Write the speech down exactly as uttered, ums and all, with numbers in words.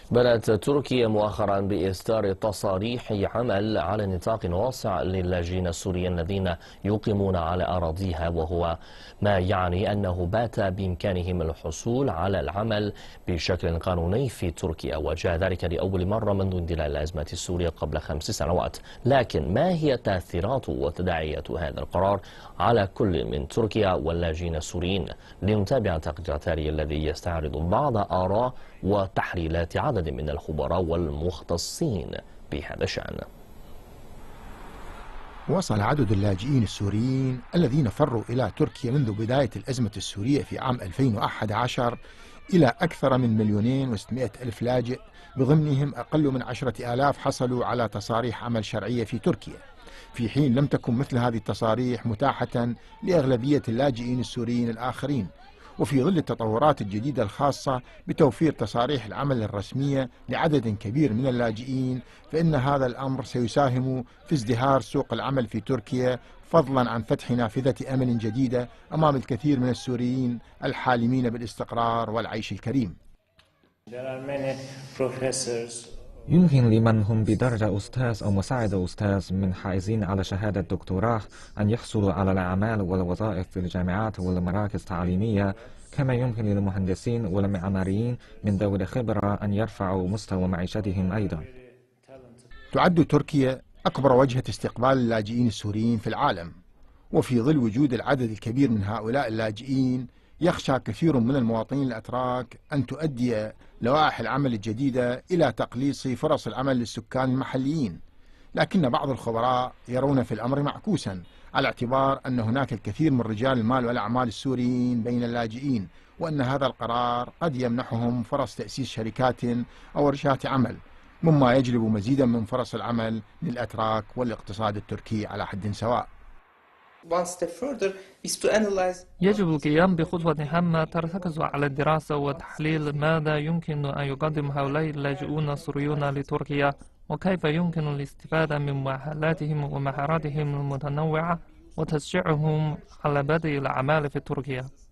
بدأت تركيا مؤخرا بإصدار تصاريح عمل على نطاق واسع للاجئين السوريين الذين يقيمون على أراضيها، وهو ما يعني أنه بات بإمكانهم الحصول على العمل بشكل قانوني في تركيا، وجاء ذلك لأول مرة منذ اندلاع الأزمة السورية قبل خمس سنوات. لكن ما هي تأثيرات وتداعيات هذا القرار على كل من تركيا واللاجئين السوريين؟ لنتابع تقرير تالي الذي يستعرض بعض آراء وتحليلات عدد من الخبراء والمختصين بهذا الشأن. وصل عدد اللاجئين السوريين الذين فروا إلى تركيا منذ بداية الأزمة السورية في عام ألفين وأحد عشر إلى أكثر من مليونين وستمائة ألف لاجئ، بضمنهم أقل من عشرة آلاف حصلوا على تصاريح عمل شرعية في تركيا، في حين لم تكن مثل هذه التصاريح متاحة لأغلبية اللاجئين السوريين الآخرين. وفي ظل التطورات الجديدة الخاصة بتوفير تصاريح العمل الرسمية لعدد كبير من اللاجئين، فإن هذا الأمر سيساهم في ازدهار سوق العمل في تركيا، فضلا عن فتح نافذة أمل جديدة أمام الكثير من السوريين الحالمين بالاستقرار والعيش الكريم. يمكن لمن هم بدرجة أستاذ أو مساعد أستاذ من حائزين على شهادة دكتوراه أن يحصلوا على الأعمال والوظائف في الجامعات والمراكز التعليمية، كما يمكن للمهندسين والمعماريين من ذوي الخبرة أن يرفعوا مستوى معيشتهم أيضا. تعد تركيا أكبر وجهة استقبال اللاجئين السوريين في العالم، وفي ظل وجود العدد الكبير من هؤلاء اللاجئين يخشى كثير من المواطنين الأتراك أن تؤدي لوائح العمل الجديدة إلى تقليص فرص العمل للسكان المحليين، لكن بعض الخبراء يرون في الأمر معكوسا، على اعتبار أن هناك الكثير من رجال المال والأعمال السوريين بين اللاجئين، وأن هذا القرار قد يمنحهم فرص تأسيس شركات أو ورشات عمل، مما يجلب مزيدا من فرص العمل للأتراك والاقتصاد التركي على حد سواء. يجب القيام بخطوة هامة ترتكز على الدراسة وتحليل ماذا يمكن أن يقدم هؤلاء اللاجئون السوريون لتركيا، وكيف يمكن الاستفادة من مؤهلاتهم ومهاراتهم المتنوعة، وتشجيعهم على بدء الأعمال في تركيا.